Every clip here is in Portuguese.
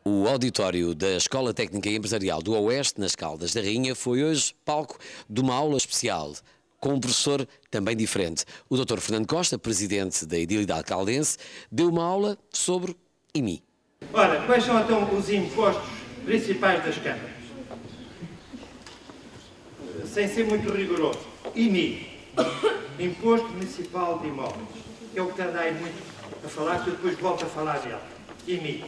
O auditório da Escola Técnica e Empresarial do Oeste, nas Caldas da Rainha, foi hoje palco de uma aula especial, com um professor também diferente. O Dr. Fernando Costa, presidente da Edilidade Caldense, deu uma aula sobre IMI. Ora, quais são então os impostos principais das câmaras? Sem ser muito rigoroso. IMI, Imposto Municipal de Imóveis. É o que anda aí muito a falar, que eu depois volto a falar dele. IMI.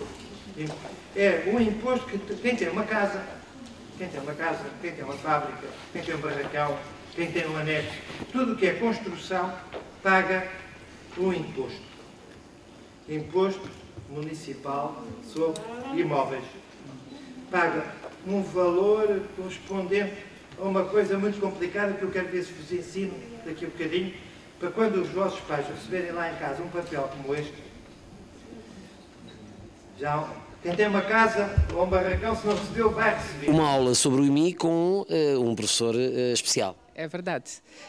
É um imposto que quem tem uma casa, quem tem uma fábrica, quem tem um barracão, quem tem um anexo, tudo o que é construção, paga um imposto. Imposto Municipal sobre Imóveis. Paga um valor correspondente a uma coisa muito complicada que eu quero ver se vos ensino daqui a bocadinho, para quando os vossos pais receberem lá em casa um papel como este, já quem tem uma casa ou um barracão, se não recebeu, vai receber. Uma aula sobre o IMI com um professor especial. É verdade.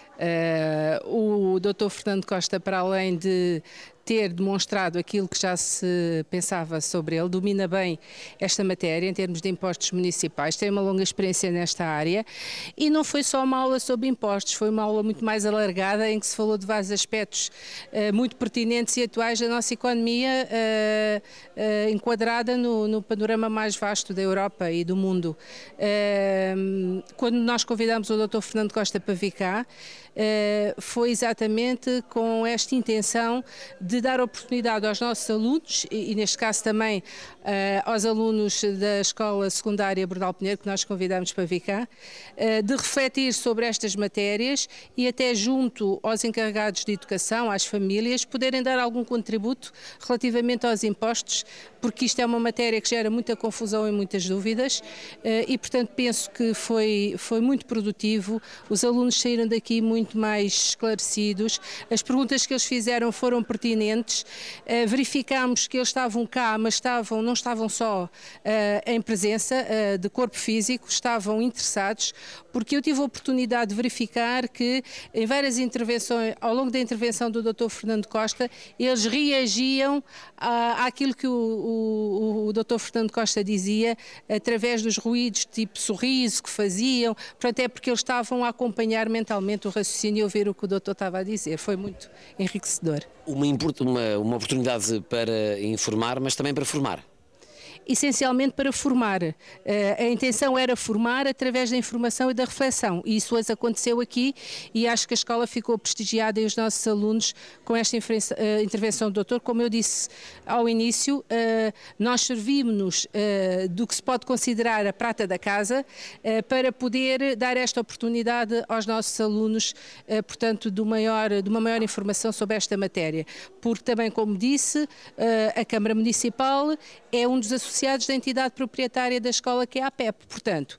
O Dr. Fernando Costa, para além de ter demonstrado aquilo que já se pensava sobre ele, domina bem esta matéria em termos de impostos municipais, tem uma longa experiência nesta área e não foi só uma aula sobre impostos, foi uma aula muito mais alargada em que se falou de vários aspectos muito pertinentes e atuais da nossa economia enquadrada no panorama mais vasto da Europa e do mundo. Quando nós convidamos o Dr. Fernando Costa para vir cá, foi exatamente com esta intenção de dar oportunidade aos nossos alunos e neste caso também aos alunos da Escola Secundária Bordal Pinheiro, que nós convidamos para vir cá, de refletir sobre estas matérias e até junto aos encarregados de educação, às famílias, poderem dar algum contributo relativamente aos impostos, porque isto é uma matéria que gera muita confusão e muitas dúvidas e portanto penso que foi muito produtivo, os alunos saíram daqui muito mais esclarecidos, as perguntas que eles fizeram foram pertinentes, verificámos que eles estavam cá, mas não estavam só em presença de corpo físico, estavam interessados, porque eu tive a oportunidade de verificar que em várias intervenções, ao longo da intervenção do Dr. Fernando Costa, eles reagiam àquilo que o Dr. Fernando Costa dizia, através dos ruídos tipo sorriso que faziam, portanto é porque eles estavam a acompanhar mentalmente o raciocínio e ouvir o que o doutor estava a dizer, foi muito enriquecedor. Uma oportunidade para informar, mas também para formar. Essencialmente para formar. A intenção era formar através da informação e da reflexão e isso hoje aconteceu aqui e acho que a escola ficou prestigiada e os nossos alunos com esta intervenção do doutor. Como eu disse ao início, nós servimos-nos do que se pode considerar a prata da casa para poder dar esta oportunidade aos nossos alunos, portanto, de uma maior informação sobre esta matéria. Porque também, como disse, a Câmara Municipal é um dos associados da entidade proprietária da escola, que é a APEP. Portanto,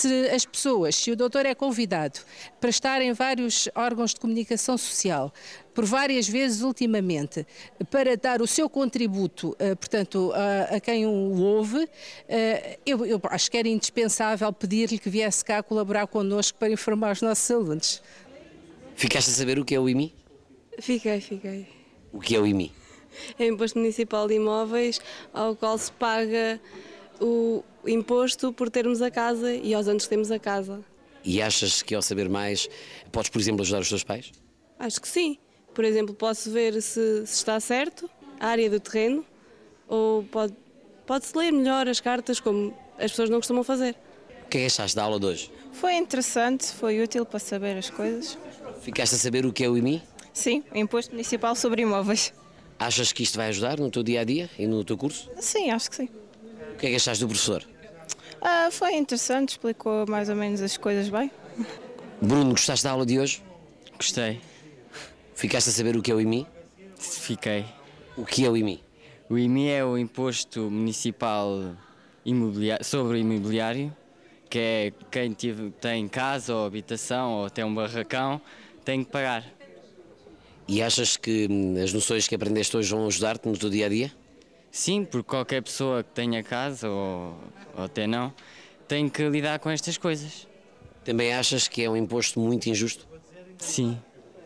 se o doutor é convidado para estar em vários órgãos de comunicação social, por várias vezes ultimamente, para dar o seu contributo, portanto, a quem o ouve, eu acho que era indispensável pedir-lhe que viesse cá colaborar connosco para informar os nossos alunos. Ficaste a saber o que é o IMI? Fiquei. O que é o IMI? É o Imposto Municipal de Imóveis, ao qual se paga o imposto por termos a casa e aos anos que temos a casa. E achas que ao saber mais podes, por exemplo, ajudar os teus pais? Acho que sim. Por exemplo, posso ver se está certo a área do terreno ou pode-se ler melhor as cartas, como as pessoas não costumam fazer. O que é que achaste da aula de hoje? Foi interessante, foi útil para saber as coisas. Ficaste a saber o que é o IMI? Sim, o Imposto Municipal sobre Imóveis. Achas que isto vai ajudar no teu dia-a-dia e no teu curso? Sim, acho que sim. O que é que achaste do professor? Foi interessante, explicou mais ou menos as coisas bem. Bruno, gostaste da aula de hoje? Gostei. Ficaste a saber o que é o IMI? Fiquei. O que é o IMI? O IMI é o Imposto Municipal sobre Imobiliário, que é quem tem casa ou habitação ou tem um barracão, tem que pagar. E achas que as noções que aprendeste hoje vão ajudar-te no teu dia-a-dia? Sim, porque qualquer pessoa que tenha casa ou até não, tem que lidar com estas coisas. Também achas que é um imposto muito injusto? Sim.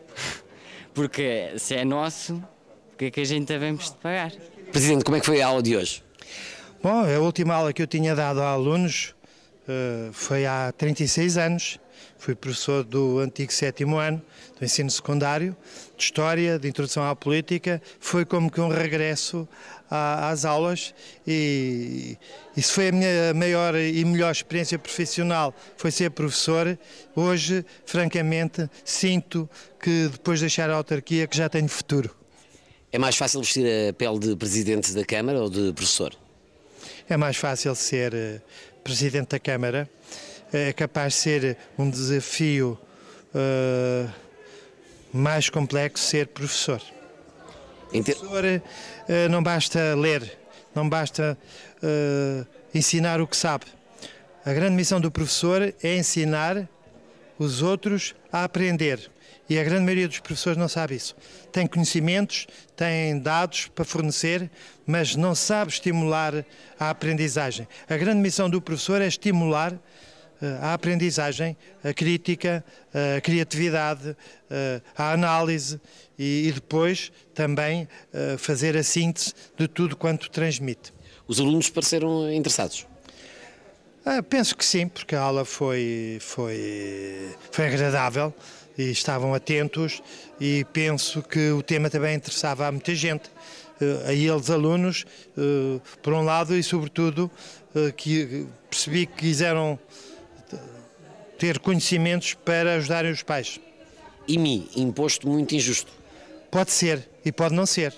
Porque se é nosso, porque é que a gente devemos de pagar? Presidente, como é que foi a aula de hoje? Bom, a última aula que eu tinha dado a alunos foi há 36 anos. Fui professor do antigo 7º ano do ensino secundário, de História, de Introdução à Política. Foi como que um regresso às aulas e isso foi a minha maior e melhor experiência profissional, foi ser professor. Hoje, francamente, sinto que depois de deixar a autarquia que já tenho futuro. É mais fácil vestir a pele de presidente da Câmara ou de professor? É mais fácil ser presidente da Câmara. É capaz de ser um desafio mais complexo ser professor. Professor não basta ler, não basta ensinar o que sabe. A grande missão do professor é ensinar os outros a aprender. E a grande maioria dos professores não sabe isso. Tem conhecimentos, tem dados para fornecer, mas não sabe estimular a aprendizagem. A grande missão do professor é estimular a aprendizagem, a crítica, a criatividade, a análise e depois também fazer a síntese de tudo quanto transmite. Os alunos pareceram interessados? Penso que sim, porque a aula foi agradável e estavam atentos e penso que o tema também interessava a muita gente, a eles alunos, por um lado, e sobretudo que percebi que quiseram ter conhecimentos para ajudarem os pais. IMI, imposto muito injusto. Pode ser e pode não ser.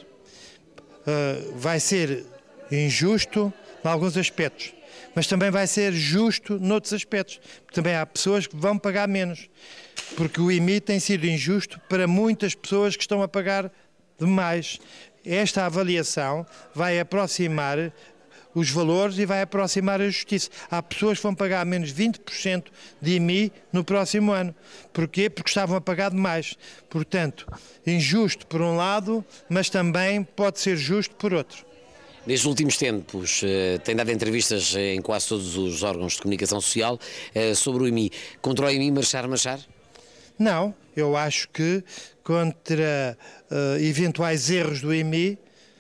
Vai ser injusto em alguns aspectos, mas também vai ser justo noutros aspectos. Também há pessoas que vão pagar menos, porque o IMI tem sido injusto para muitas pessoas que estão a pagar demais. Esta avaliação vai aproximar os valores e vai aproximar a justiça. Há pessoas que vão pagar menos 20% de IMI no próximo ano. Porquê? Porque estavam a pagar demais. Portanto, injusto por um lado, mas também pode ser justo por outro. Nestes últimos tempos, tem dado entrevistas em quase todos os órgãos de comunicação social sobre o IMI. Contra o IMI marchar? Não, eu acho que contra eventuais erros do IMI,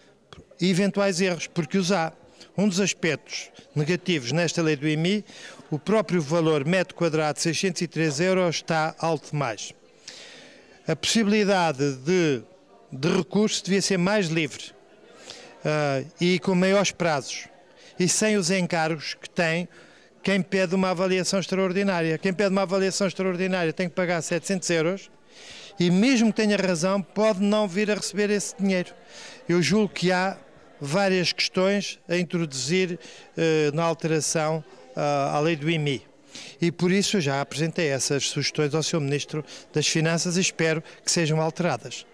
porque os há. Um dos aspectos negativos nesta lei do IMI, o próprio valor metro quadrado de 603 euros está alto demais. A possibilidade de recurso devia ser mais livre e com maiores prazos e sem os encargos que tem quem pede uma avaliação extraordinária. Quem pede uma avaliação extraordinária tem que pagar 700 euros e mesmo que tenha razão pode não vir a receber esse dinheiro. Eu julgo que há várias questões a introduzir na alteração à lei do IMI. E por isso já apresentei essas sugestões ao Sr. Ministro das Finanças e espero que sejam alteradas.